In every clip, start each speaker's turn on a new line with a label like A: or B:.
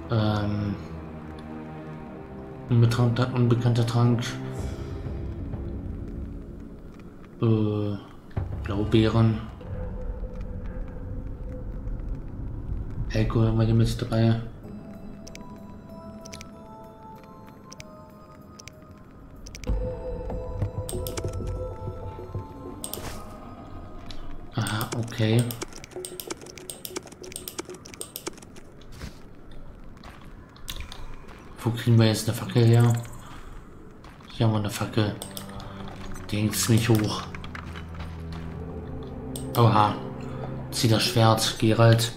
A: Ähm, unbekannter Trank. Blaubeeren. Alkohol haben wir hier mit dabei. Aha, okay. Wo kriegen wir jetzt eine Fackel her? Hier haben wir eine Fackel. Die hängt ziemlich hoch. Oha. Zieh das Schwert, Geralt.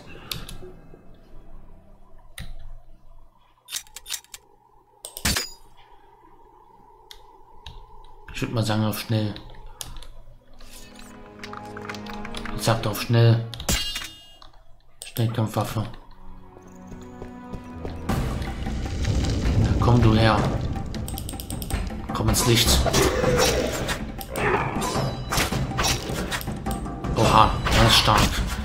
A: Ich würde mal sagen auf schnell. Ich sagt auf schnell. Schnellkampfwaffe. Na komm du her. Komm ins Licht. Oha, er ist stark.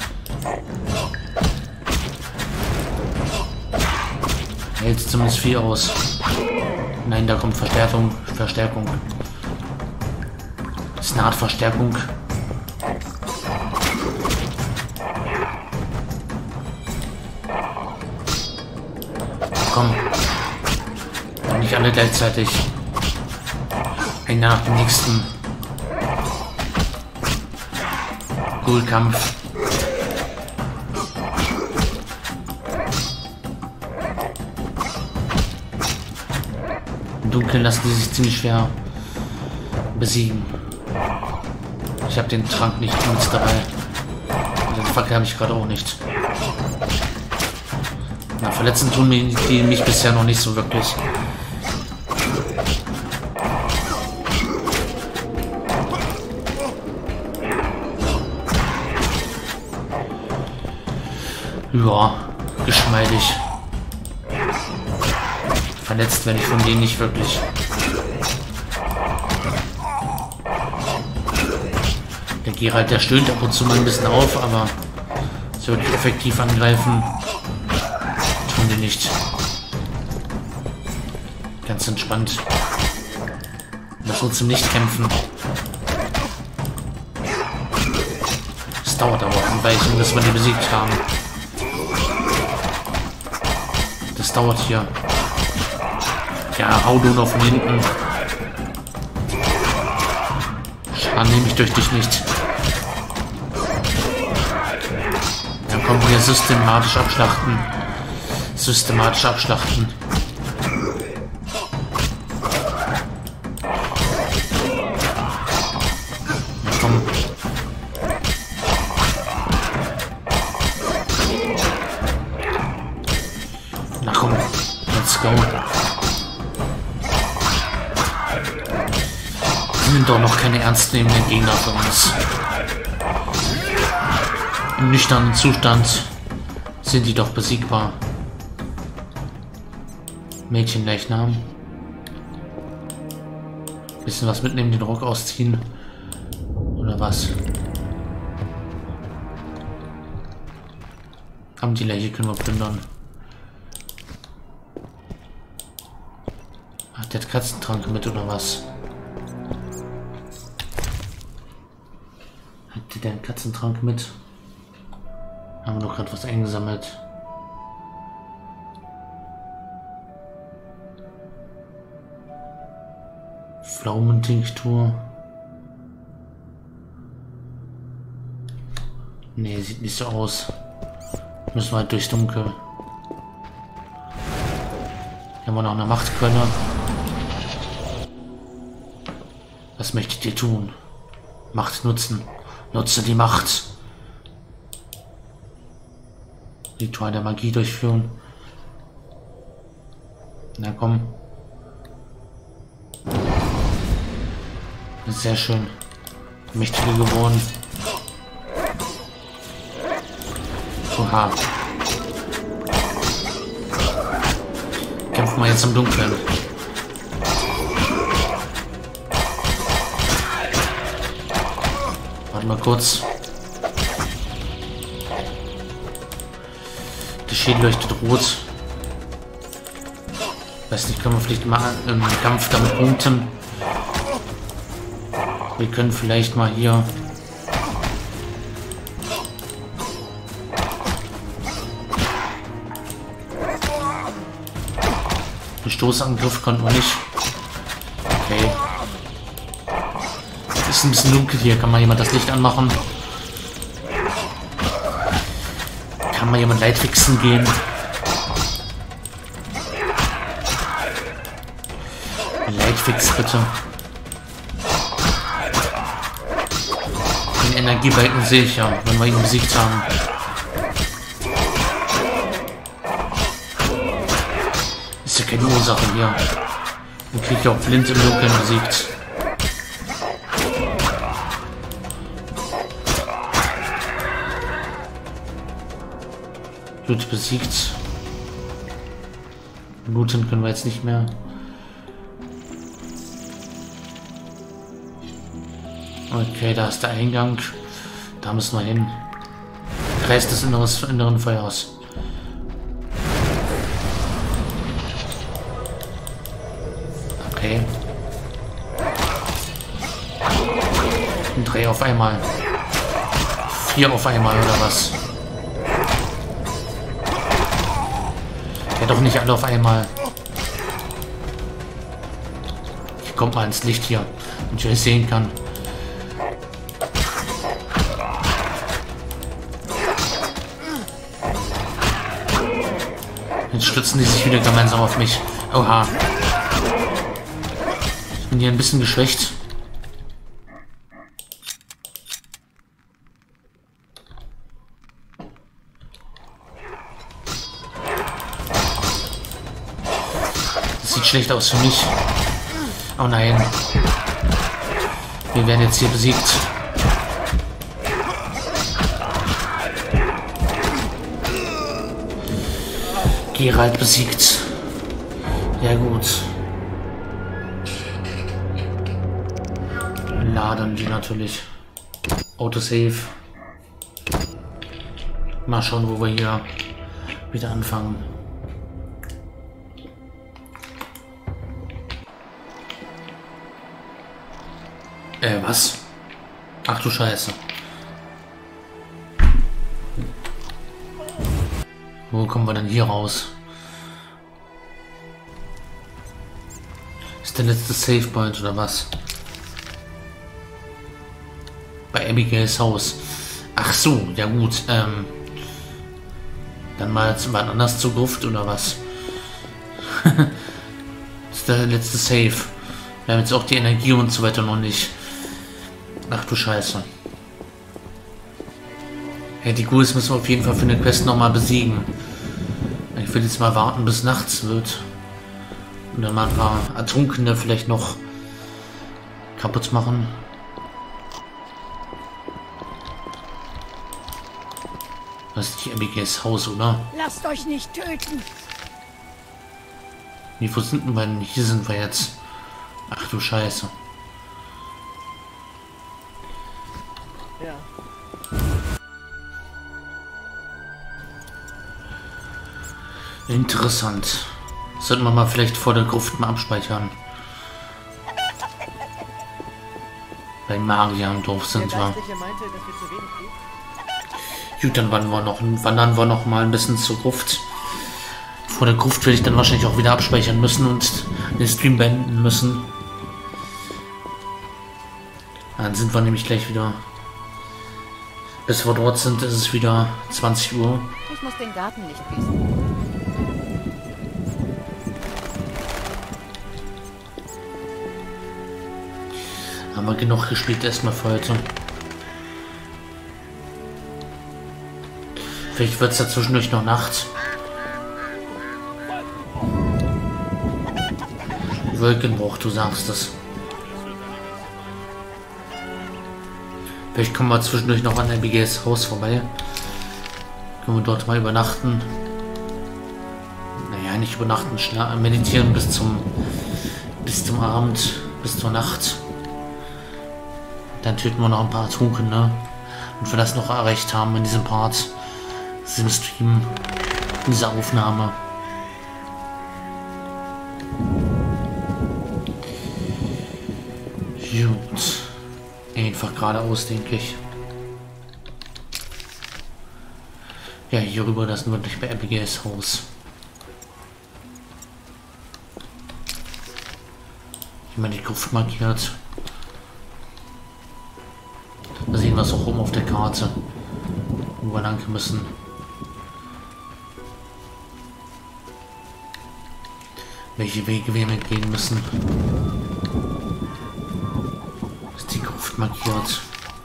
A: Hält zumindest viel aus. Nein, da kommt Verstärkung. Das ist eine Art Verstärkung. Komm. Und nicht alle gleichzeitig. Einer nach dem nächsten. Ghoul-Kampf. Im Dunkeln lassen die sich ziemlich schwer besiegen. Ich habe den Trank nicht mit dabei. Den Fackel habe ich gerade auch nicht. Na, verletzen tun die mich bisher noch nicht so wirklich. Ja, geschmeidig. Verletzt werde ich von denen nicht wirklich. Der Geralt, der stöhnt ab und zu mal ein bisschen auf, aber so wirklich effektiv angreifen tun die nicht. Ganz entspannt. Muss trotzdem nicht kämpfen. Es dauert aber auch ein Weilchen, bis wir die besiegt haben. Das dauert hier. Ja, hau du noch von hinten. Schaden nehme ich durch dich nicht. Dann kommen wir systematisch abschlachten. Systematisch abschlachten. Na komm. Na komm. Let's go. Sind doch noch keine ernstnehmenden Gegner für uns. Im nüchternen Zustand sind die doch besiegbar. Mädchenleichnam. Bisschen was mitnehmen, den Rock ausziehen. Oder was? Haben die Leiche können wir plündern. Ach, der hat Katzentrank mit oder was? Hat die den Katzentrank mit? Haben wir doch gerade was eingesammelt. Pflaumentinktur. Nee, sieht nicht so aus. Müssen wir halt durchs Dunkel. Hier haben wir noch eine Machtquelle. Was möchtet ihr tun? Macht nutzen. Nutze die Macht. Ritual der Magie durchführen. Na komm. Sehr schön. Mächtige geworden. Oha. Kämpfen wir jetzt im Dunkeln. Warte mal kurz. Das Schild leuchtet rot. Weiß nicht, können wir vielleicht mal im Kampf damit punkten? Wir können vielleicht mal hier... Den Stoßangriff konnten wir nicht. Okay. Ist ein bisschen dunkel hier. Kann mal jemand das Licht anmachen? Kann mal jemand Lightfixen gehen? Lightfix bitte. Den Energiebalken sehe ich ja, wenn wir ihn besiegt haben. Ist ja keine Ursache hier. Dann kriege ich auch blind im Dunkeln besiegt. Gut besiegt. Looten können wir jetzt nicht mehr. Okay, da ist der Eingang. Da müssen wir hin. Kreis des inneren Feuers. Okay. 3 auf einmal. 4 auf einmal oder was? Ja, doch nicht alle auf einmal. Hier kommt mal ins Licht hier, damit ich euch sehen kann. Jetzt stützen die sich wieder gemeinsam auf mich. Oha. Ich bin hier ein bisschen geschwächt. Das sieht schlecht aus für mich. Oh nein. Wir werden jetzt hier besiegt. Geralt besiegt. Ja gut. Laden die natürlich. Autosave. Mal schauen, wo wir hier wieder anfangen. Was? Ach du Scheiße. Wo kommen wir denn hier raus? Ist der letzte Save Point oder was? Bei Abigails Haus. Ach so, ja gut. Dann mal jetzt mal anders zur Gruft oder was? Das ist der letzte Save. Wir haben jetzt auch die Energie und so weiter noch nicht. Ach du Scheiße. Ja, die Ghouls müssen wir auf jeden Fall für eine Quest nochmal besiegen. Ich will jetzt mal warten, bis nachts wird. Und dann mal ein paar Ertrunkene vielleicht noch kaputt machen. Das ist nicht Abigails Haus, oder?
B: Lasst euch nicht töten!
A: Wo sind wir denn? Hier sind wir jetzt. Ach du Scheiße.
B: Ja.
A: Interessant. Sollten wir mal vielleicht vor der Gruft mal abspeichern. Bei Maria im Dorf sind wir. Gut, dann wandern wir noch mal ein bisschen zur Gruft. Vor der Gruft werde ich dann wahrscheinlich auch wieder abspeichern müssen und den Stream beenden müssen. Dann sind wir nämlich gleich wieder. Bis wir dort sind, ist es wieder 20 Uhr.
B: Ich muss den Garten nicht gießen.
A: Haben wir genug gespielt erstmal für heute. Vielleicht wird es ja zwischendurch noch Nacht. Wolkenbruch, du sagst es. Vielleicht kommen wir zwischendurch noch an Abigails Haus vorbei. Können wir dort mal übernachten. Naja, nicht übernachten, meditieren bis zum Abend, bis zur Nacht. Dann töten wir noch ein paar Ertrunkene. Und wir das noch erreicht haben in diesem Part, in diesem Stream, in dieser Aufnahme. Gut. Einfach geradeaus, denke ich. Ja, hier rüber, das sind wirklich bei Abigails Haus. Hier mal die Gruft markiert. Da sehen wir es auch oben auf der Karte, wo wir lang müssen. Welche Wege wir gehen müssen. Ist die Gruft markiert.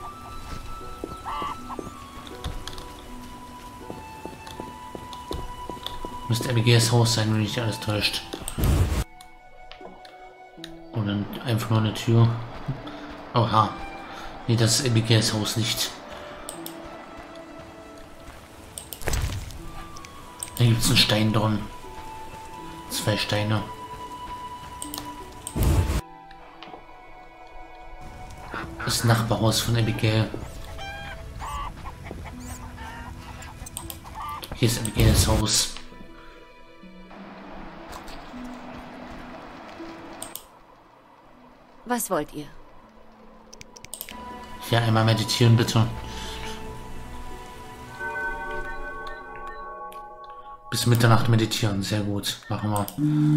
A: Müsste Abigails Haus sein, wenn nicht alles täuscht. Und dann einfach nur eine Tür. Oha. Nee, das ist Abigails Haus nicht. Da gibt es einen Steindorn. 2 Steine. Das Nachbarhaus von Abigail. Hier ist Abigails Haus.
B: Was wollt ihr?
A: Ja, einmal meditieren, bitte. Bis Mitternacht meditieren, sehr gut. Machen wir.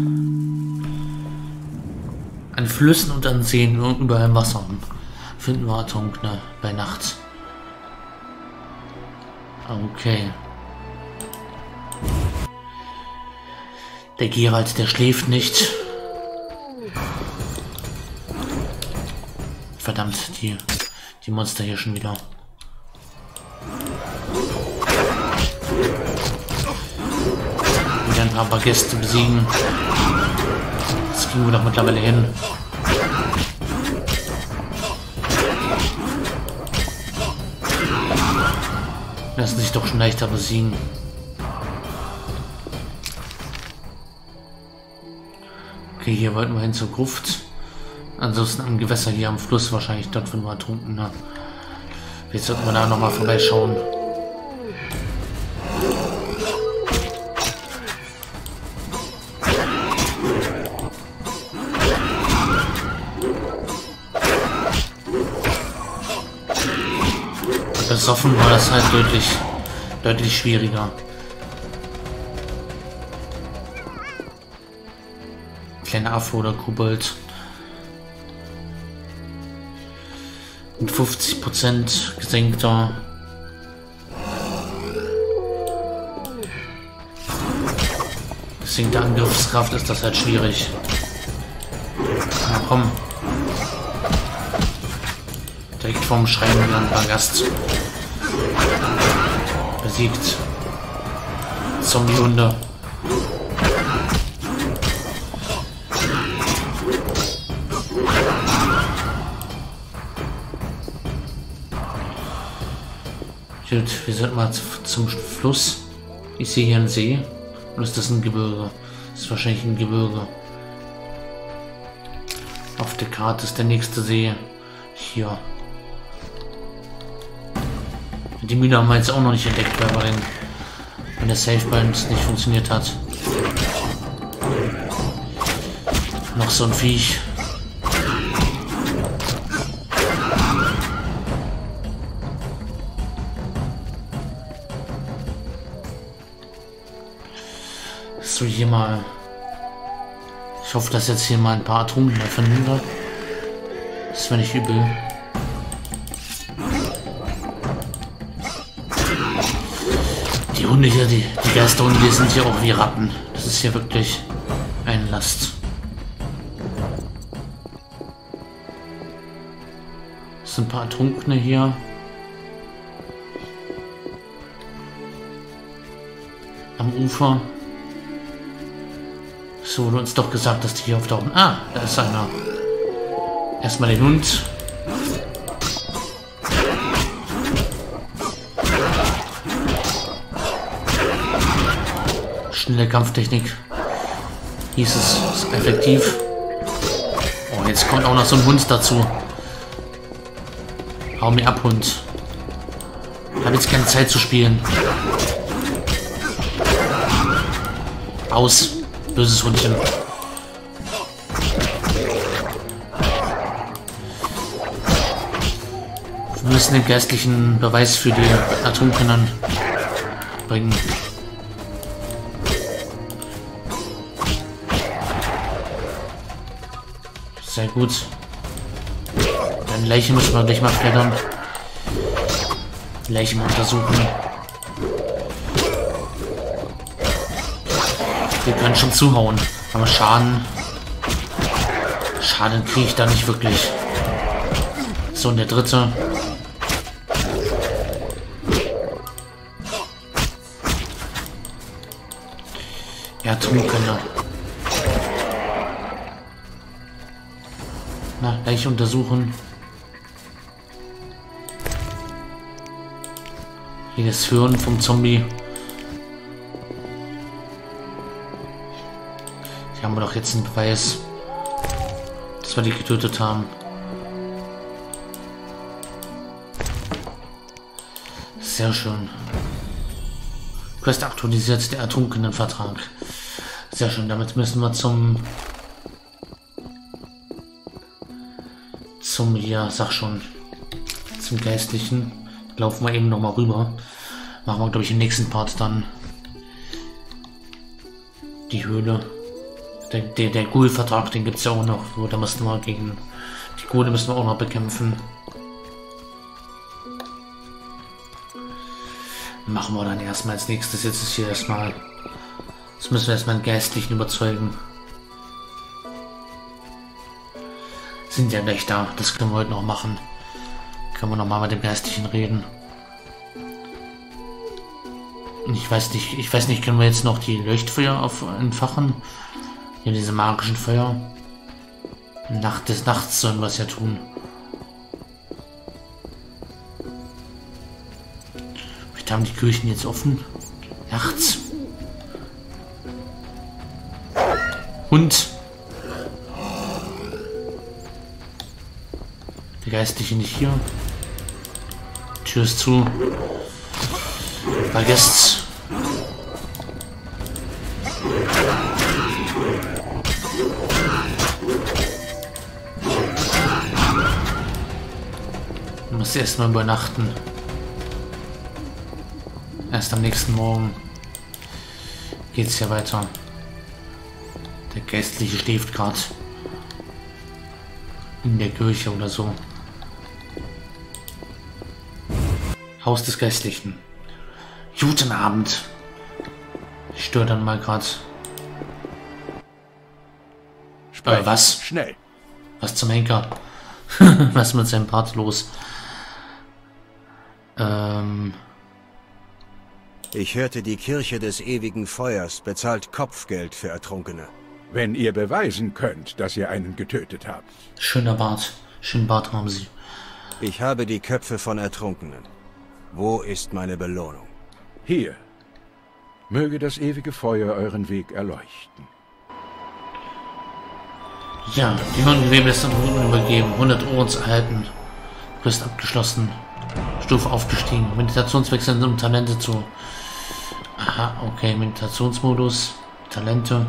A: An Flüssen und an Seen, überall im Wasser. Finden wir Ertrunkene bei Nacht. Okay. Der Geralt, der schläft nicht. Verdammt, die Monster hier schon wieder. Wieder ein paar Gäste besiegen. Das kriegen wir doch mittlerweile hin. Lassen sich doch schon leichter besiegen. Okay, hier wollten wir hin zur Gruft. Ansonsten am Gewässer hier am Fluss wahrscheinlich, dort finden wir Ertrunkene. Jetzt sollten wir da nochmal vorbeischauen. Besoffen war das halt deutlich schwieriger. Kleiner Affe oder Kobold. Mit 50% gesenkter Angriffskraft ist das halt schwierig. Na komm. Direkt vorm Schrein wieder ein paar Gast. Besiegt. Zombie-Hunde. Gut, wir sollten mal zum Fluss. Ich sehe hier einen See. Und ist das ein Gebirge? Das ist wahrscheinlich ein Gebirge. Auf der Karte ist der nächste See. Hier. Die Mühle haben wir jetzt auch noch nicht entdeckt, weil wenn der Safe-Bind nicht funktioniert hat. Noch so ein Viech. So, hier mal. Ich hoffe, dass jetzt hier mal ein paar Ertrunkene finden. Das wäre nicht übel. Die Hunde hier, die Geisterhunde, die sind hier auch wie Ratten. Das ist hier wirklich eine Last. Es sind ein paar Ertrunkene hier. Am Ufer. So wurde uns doch gesagt, dass die hier auftauchen. Ah, da ist einer. Erstmal den Hund. Schnelle Kampftechnik. Hieß es, ist effektiv. Oh, jetzt kommt auch noch so ein Hund dazu. Hau mir ab, Hund. Ich habe jetzt keine Zeit zu spielen. Aus. Böses Hundchen. Wir müssen den geistlichen Beweis für die Ertrunkenen bringen. Sehr gut. Dann Leiche müssen wir gleich mal klettern. Leiche mal untersuchen. Wir können schon zuhauen. Aber Schaden kriege ich da nicht wirklich. So, und der dritte. Ertrunkene. Na, gleich untersuchen. Hier das Hirn vom Zombie. Hier haben wir doch jetzt einen Beweis, dass wir die getötet haben. Sehr schön. Quest aktualisiert, der ertrunkenen Vertrag. Sehr schön, damit müssen wir zum hier, sag schon, zum Geistlichen. Laufen wir eben noch mal rüber. Machen wir, glaube ich, im nächsten Part dann die Höhle. Der Ghoul-Vertrag, den gibt es ja auch noch. So, da müssen wir gegen die Ghoul müssen wir auch noch bekämpfen. Machen wir dann erstmal als nächstes. Jetzt ist hier erstmal. Jetzt müssen wir erstmal einen Geistlichen überzeugen. Sind ja gleich da. Das können wir heute noch machen. Können wir noch mal mit dem Geistlichen reden. Ich weiß nicht, können wir jetzt noch die Leuchtfeuer entfachen? Hier diese magischen Feuer. Des Nachts sollen wir es ja tun. Vielleicht haben die Kirchen jetzt offen. Nachts. Hund. Der Geistliche nicht hier. Tür ist zu. Vergesst's. Du musst erstmal übernachten. Erst am nächsten Morgen geht's ja weiter. Der Geistliche schläft gerade in der Kirche oder so. Haus des Geistlichen. Guten Abend. Ich störe dann mal gerade. Was?
C: Schnell.
A: Was zum Henker? Was ist mit seinem Part los?
D: Ich hörte, die Kirche des ewigen Feuers bezahlt Kopfgeld für Ertrunkene.
C: Wenn ihr beweisen könnt, dass ihr einen getötet habt.
A: Schöner Bart. Schönen Bart haben Sie.
D: Ich habe die Köpfe von Ertrunkenen. Wo ist meine Belohnung?
C: Hier. Möge das ewige Feuer euren Weg erleuchten.
A: Ja, die Ungewebe des Ertrunkenen übergeben. 100 Orens erhalten. Quest abgeschlossen. Stufe aufgestiegen. Meditationswechsel und Talente zu. Aha, okay. Meditationsmodus. Talente.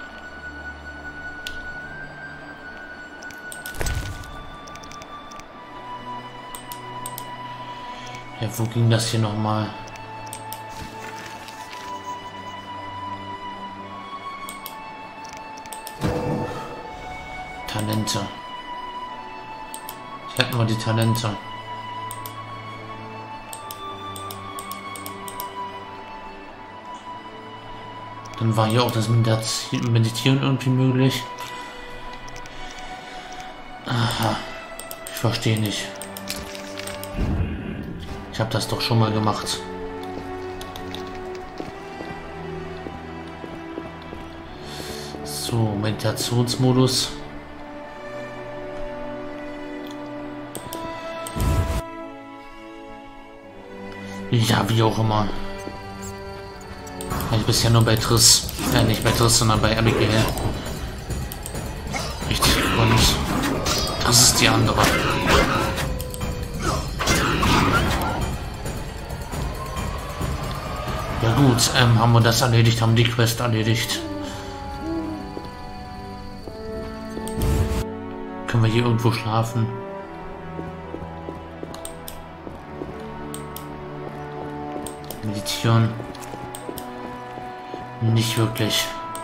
A: Ja, wo ging das hier nochmal? Talente. Hier hatten wir die Talente. Dann war hier auch das Meditieren irgendwie möglich. Aha. Ich verstehe nicht. Ich habe das doch schon mal gemacht. So, Meditationsmodus. Ja, wie auch immer. Ich bisher nur bei Triss. Nicht bei Triss, sondern bei Abigail. Richtig. Und das ist die andere. Ja gut, haben wir das erledigt, haben die Quest erledigt. Können wir hier irgendwo schlafen? meditieren. Nicht wirklich.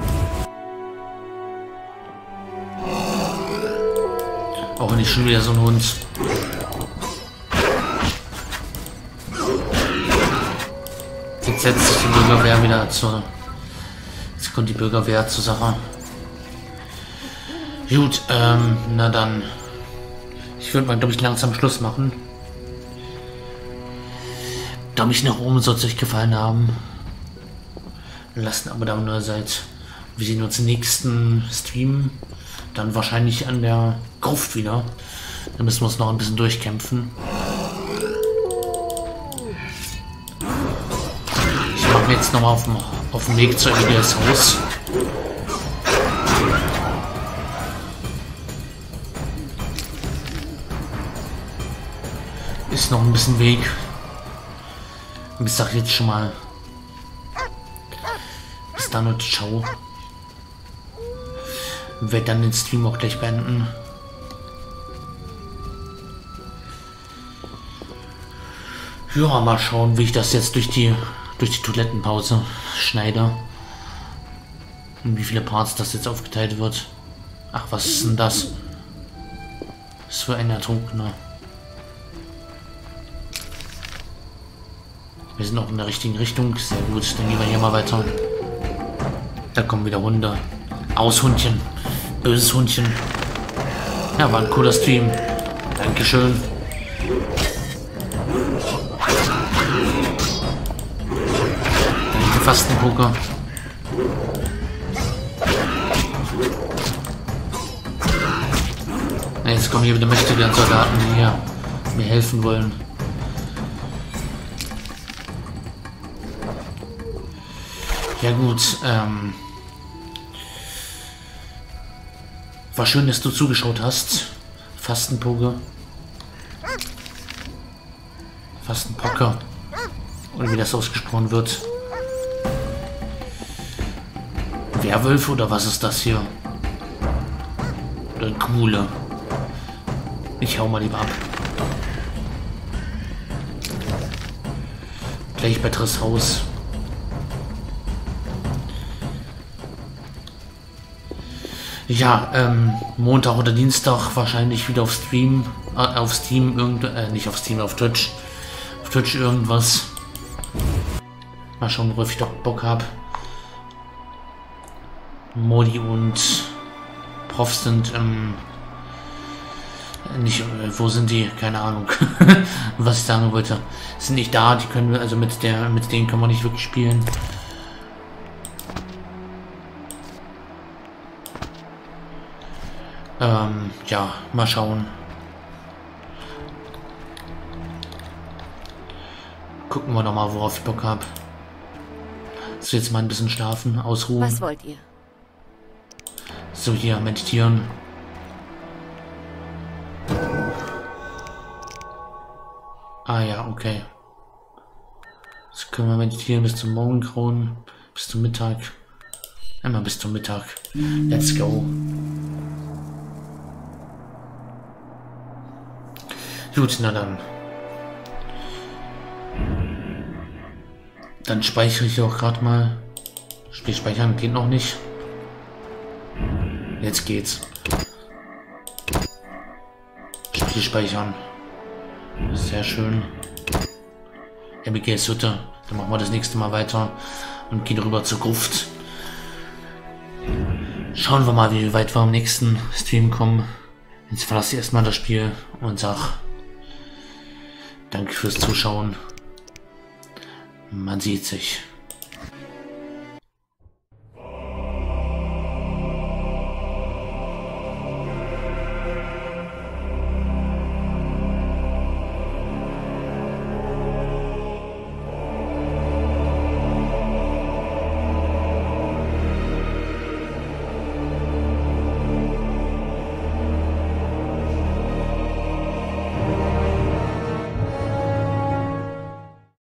A: Auch nicht schon wieder so ein Hund. Jetzt setzt sich die Bürgerwehr wieder zur... Jetzt kommt die Bürgerwehr zur Sache. Gut, na dann. Ich würde mal, glaube ich, langsam Schluss machen. Daumen nach oben soll es euch gefallen haben. Lasst ein Abo da, wenn ihr seid. Wir sehen uns im nächsten Stream. Dann wahrscheinlich an der Gruft wieder. Da müssen wir uns noch ein bisschen durchkämpfen. Ich mache mich jetzt nochmal auf dem Weg zu Abigails Haus. Ist noch ein bisschen Weg. Ich sag jetzt schon mal. Bis dann und ciao. Ich werde dann den Stream auch gleich beenden. Ja, mal schauen, wie ich das jetzt durch die Toilettenpause schneide. Und wie viele Parts das jetzt aufgeteilt wird. Ach, was ist denn das? Was für ein Ertrunkener. Wir sind auch in der richtigen Richtung. Sehr gut, dann gehen wir hier mal weiter. Da kommen wieder Hunde. Aus Hundchen. Böses Hundchen. Ja, war ein cooler Stream. Dankeschön. Danke, Fastenpoker. Na, jetzt kommen hier wieder mächtige Soldaten, die hier mir helfen wollen. Ja gut, war schön, dass du zugeschaut hast. Fastenpoker. Fastenpoker. Oder wie das ausgesprochen wird. Werwölfe oder was ist das hier? Oder Kuhle. Ich hau mal lieber ab. Gleich bei Triss Haus. Ja, Montag oder Dienstag wahrscheinlich wieder auf Stream, nicht auf Steam, auf Twitch. Auf Twitch irgendwas. Mal schauen, worauf ich doch Bock habe. Modi und Prof sind, nicht, wo sind die? Keine Ahnung, was ich sagen wollte. Sind nicht da, die können wir, also mit denen können wir nicht wirklich spielen. Ja, mal schauen. Gucken wir noch mal, worauf ich Bock habe. So, jetzt mal ein bisschen schlafen, ausruhen.
B: Was wollt ihr?
A: So, hier, meditieren. Ah ja, okay. Jetzt können wir meditieren bis zum Morgengrauen, bis zum Mittag. Einmal bis zum Mittag. Let's go. Gut, na dann. Dann speichere ich auch gerade mal. Spiel speichern geht noch nicht. Jetzt geht's. Spiel speichern. Sehr schön. Abigails Hütte. Dann machen wir das nächste Mal weiter und gehen rüber zur Gruft. Schauen wir mal, wie weit wir am nächsten Stream kommen. Jetzt verlasse ich erstmal das Spiel und sag danke fürs Zuschauen. Man sieht sich.